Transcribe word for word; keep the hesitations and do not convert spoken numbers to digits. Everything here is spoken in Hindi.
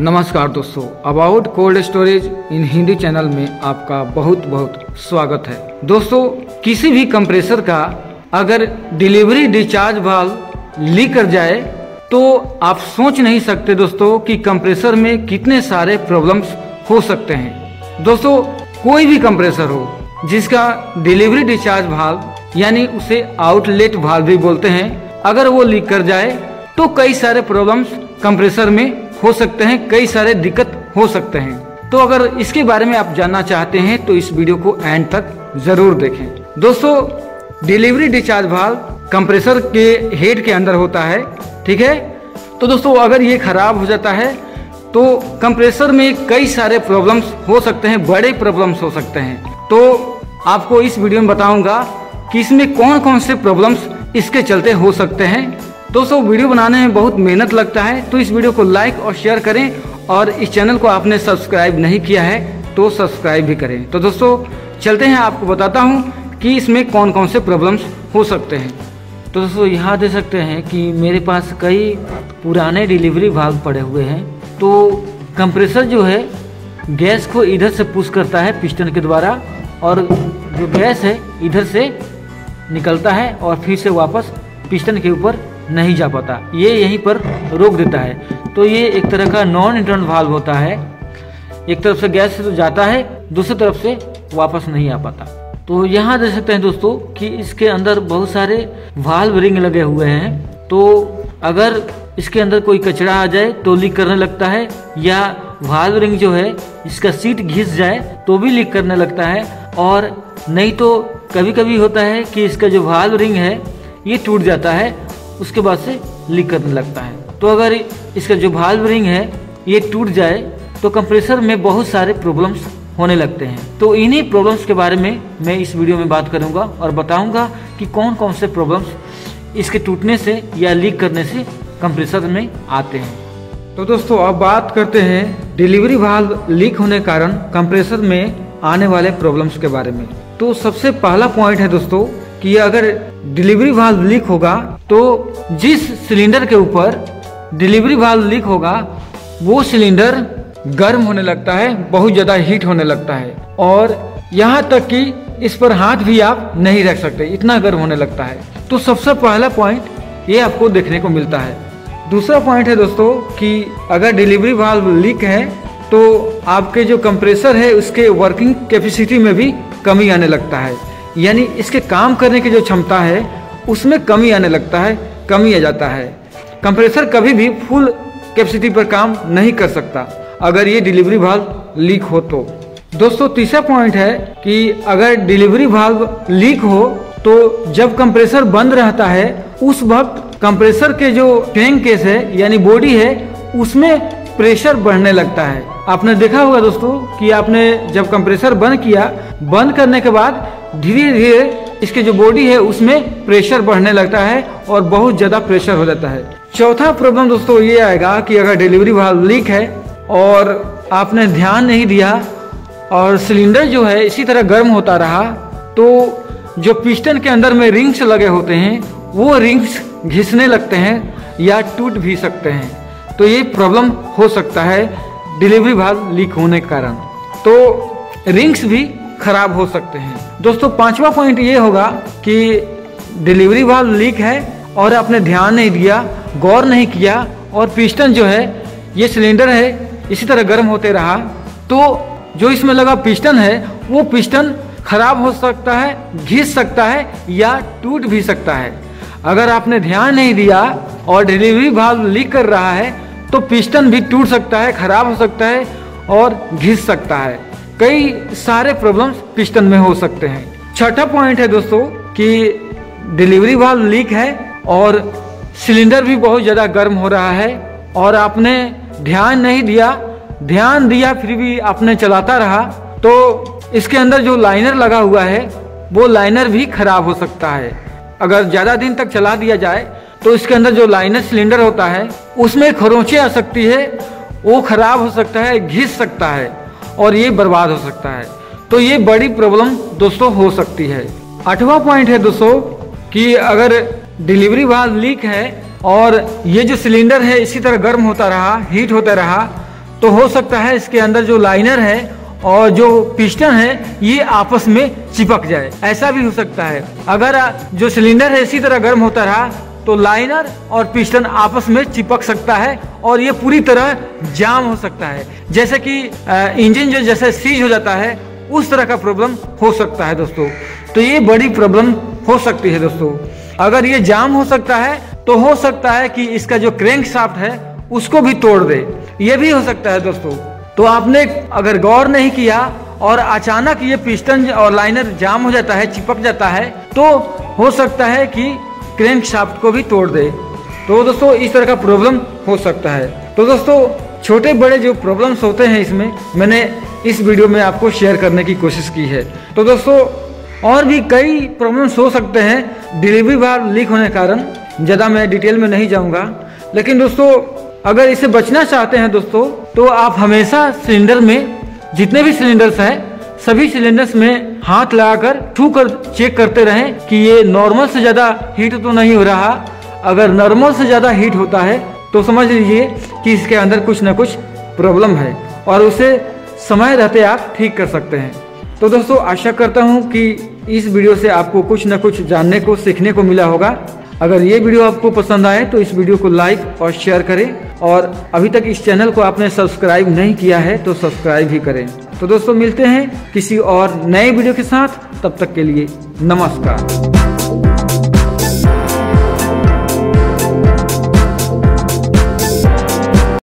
नमस्कार दोस्तों, about cold storage in Hindi channel में आपका बहुत बहुत स्वागत है। दोस्तों, किसी भी कंप्रेसर का अगर डिलीवरी डिस्चार्ज वाल्व लीक कर जाए तो आप सोच नहीं सकते दोस्तों कि कंप्रेसर में कितने सारे प्रॉब्लम्स हो सकते हैं। दोस्तों, कोई भी कंप्रेसर हो जिसका डिलीवरी डिस्चार्ज वाल्व यानी उसे आउटलेट वाल्व भी बोलते हैं, अगर वो लीक कर जाए तो कई सारे प्रॉब्लम्स कंप्रेसर में हो सकते हैं, कई सारे दिक्कत हो सकते हैं। तो अगर इसके बारे में आप जानना चाहते हैं तो इस वीडियो को एंड तक जरूर देखें। दोस्तों, डिलीवरी डिस्चार्ज वाल्व कंप्रेसर के हेड के अंदर होता है, ठीक है। तो दोस्तों, अगर ये खराब हो जाता है तो कंप्रेसर में कई सारे प्रॉब्लम्स हो सकते हैं, बड़े प्रॉब्लम्स हो सकते हैं। तो आपको इस वीडियो में बताऊंगा कि इसमें कौन कौन से प्रॉब्लम्स इसके चलते हो सकते हैं। दोस्तों, वीडियो बनाने में बहुत मेहनत लगता है, तो इस वीडियो को लाइक और शेयर करें, और इस चैनल को आपने सब्सक्राइब नहीं किया है तो सब्सक्राइब भी करें। तो दोस्तों, चलते हैं, आपको बताता हूं कि इसमें कौन कौन से प्रॉब्लम्स हो सकते हैं। तो दोस्तों, यहाँ देख सकते हैं कि मेरे पास कई पुराने डिलीवरी वाल्व पड़े हुए हैं। तो कंप्रेसर जो है गैस को इधर से पुश करता है पिस्टन के द्वारा, और जो गैस है इधर से निकलता है और फिर से वापस पिस्टन के ऊपर नहीं जा पाता, ये यहीं पर रोक देता है। तो ये एक तरह का नॉन इंटर्न वाल्व होता है, एक तरफ से गैस तो जाता है, दूसरी तरफ से वापस नहीं आ पाता। तो यहाँ देख सकते हैं दोस्तों कि इसके अंदर बहुत सारे वाल्व रिंग लगे हुए हैं। तो अगर इसके अंदर कोई कचरा आ जाए तो लीक करने लगता है, या वाल्व रिंग जो है इसका सीट घिस जाए तो भी लीक करने लगता है, और नहीं तो कभी कभी होता है कि इसका जो वाल्व रिंग है ये टूट जाता है, उसके बाद से लीक करने लगता है। तो अगर इसका जो वाल्व रिंग है ये टूट जाए तो कंप्रेसर में बहुत सारे प्रॉब्लम्स होने लगते हैं। तो इन्हीं प्रॉब्लम्स के बारे में मैं इस वीडियो में बात करूंगा और बताऊंगा कि कौन कौन से प्रॉब्लम्स इसके टूटने से या लीक करने से कंप्रेसर में आते हैं। तो दोस्तों, अब बात करते हैं डिलीवरी वाल्व लीक होने के कारण कंप्रेसर में आने वाले प्रॉब्लम्स के बारे में। तो सबसे पहला पॉइंट है दोस्तों कि अगर डिलीवरी वाल्व लीक होगा तो जिस सिलेंडर के ऊपर डिलीवरी वाल्व लीक होगा वो सिलेंडर गर्म होने लगता है, बहुत ज़्यादा हीट होने लगता है, और यहाँ तक कि इस पर हाथ भी आप नहीं रख सकते, इतना गर्म होने लगता है। तो सबसे पहला पॉइंट ये आपको देखने को मिलता है। दूसरा पॉइंट है दोस्तों कि अगर डिलीवरी वाल्व लीक है तो आपके जो कंप्रेसर है उसके वर्किंग कैपेसिटी में भी कमी आने लगता है, यानी इसके काम करने की जो क्षमता है उसमें कमी आने लगता है, कमी आ जाता है। कंप्रेसर कभी भी फुल कैपेसिटी पर काम नहीं कर सकता अगर ये डिलीवरी वाल्व लीक हो तो। दोस्तों, तीसरा पॉइंट है कि अगर डिलीवरी वाल्व लीक हो तो जब कंप्रेसर बंद रहता है उस वक्त कंप्रेसर के जो टैंक केस है यानी बॉडी है उसमें प्रेशर बढ़ने लगता है। आपने देखा होगा दोस्तों कि आपने जब कंप्रेसर बंद किया, बंद करने के बाद धीरे धीरे इसके जो बॉडी है उसमें प्रेशर बढ़ने लगता है और बहुत ज़्यादा प्रेशर हो जाता है। चौथा प्रॉब्लम दोस्तों ये आएगा कि अगर डिलीवरी वाल्व लीक है और आपने ध्यान नहीं दिया और सिलेंडर जो है इसी तरह गर्म होता रहा, तो जो पिस्टन के अंदर में रिंग्स लगे होते हैं वो रिंग्स घिसने लगते हैं या टूट भी सकते हैं। तो ये प्रॉब्लम हो सकता है डिलीवरी वाल्व लीक होने के कारण, तो रिंग्स भी खराब हो सकते हैं। दोस्तों, पांचवा पॉइंट ये होगा कि डिलीवरी वाल्व लीक है और आपने ध्यान नहीं दिया, गौर नहीं किया, और पिस्टन जो है ये सिलेंडर है इसी तरह गर्म होते रहा, तो जो इसमें लगा पिस्टन है वो पिस्टन खराब हो सकता है, घिस सकता है या टूट भी सकता है। अगर आपने ध्यान नहीं दिया और डिलीवरी वाल्व लीक कर रहा है तो पिस्टन भी टूट सकता है, खराब हो सकता है और घिस सकता है। कई सारे प्रॉब्लम्स पिस्टन में हो सकते हैं। छठा पॉइंट है दोस्तों कि डिलीवरी वाल्व लीक है और सिलेंडर भी बहुत ज़्यादा गर्म हो रहा है और आपने ध्यान नहीं दिया, ध्यान दिया फिर भी आपने चलाता रहा, तो इसके अंदर जो लाइनर लगा हुआ है वो लाइनर भी खराब हो सकता है। अगर ज़्यादा दिन तक चला दिया जाए तो इसके अंदर जो लाइनर सिलेंडर होता है उसमें खरोंचे आ सकती है, वो खराब हो सकता है, घिस सकता है और ये बर्बाद हो सकता है। तो ये बड़ी प्रॉब्लम दोस्तों हो सकती है। आठवां पॉइंट है दोस्तों कि अगर डिलीवरी वाल्व लीक है और ये जो सिलेंडर है इसी तरह गर्म होता रहा, हीट होता रहा, तो हो सकता है इसके अंदर जो लाइनर है और जो पिस्टन है ये आपस में चिपक जाए, ऐसा भी हो सकता है। अगर जो सिलेंडर है इसी तरह गर्म होता रहा तो लाइनर और पिस्टन आपस में चिपक सकता है और ये पूरी तरह जाम हो सकता है, जैसे कि इंजन जो जैसे सीज हो जाता है उस तरह का प्रॉब्लम हो सकता है दोस्तों। तो ये बड़ी प्रॉब्लम हो सकती है दोस्तों। अगर ये जाम हो सकता है तो हो सकता है कि इसका जो क्रैंक शाफ्ट है उसको भी तोड़ दे, ये भी हो सकता है दोस्तों। तो आपने अगर गौर नहीं किया और अचानक ये पिस्टन और लाइनर जाम हो जाता है, चिपक जाता है, तो हो सकता है कि क्रैंक शाफ्ट को भी तोड़ दे। तो दोस्तों इस तरह का प्रॉब्लम हो सकता है। तो दोस्तों छोटे बड़े जो प्रॉब्लम्स होते हैं इसमें मैंने इस वीडियो में आपको शेयर करने की कोशिश की है। तो दोस्तों और भी कई प्रॉब्लम्स हो सकते हैं डिलीवरी वाल्व लीक होने के कारण, ज़्यादा मैं डिटेल में नहीं जाऊंगा। लेकिन दोस्तों अगर इसे बचना चाहते हैं दोस्तों तो आप हमेशा सिलेंडर में जितने भी सिलेंडर्स हैं सभी सिलेंडर्स में हाथ लगाकर छू कर चेक करते रहें कि ये नॉर्मल से ज़्यादा हीट तो नहीं हो रहा। अगर नॉर्मल से ज़्यादा हीट होता है तो समझ लीजिए कि इसके अंदर कुछ ना कुछ प्रॉब्लम है और उसे समय रहते आप ठीक कर सकते हैं। तो दोस्तों आशा करता हूँ कि इस वीडियो से आपको कुछ ना कुछ जानने को सीखने को मिला होगा। अगर ये वीडियो आपको पसंद आए तो इस वीडियो को लाइक और शेयर करें और अभी तक इस चैनल को आपने सब्सक्राइब नहीं किया है तो सब्सक्राइब भी करें। तो दोस्तों मिलते हैं किसी और नए वीडियो के साथ, तब तक के लिए नमस्कार।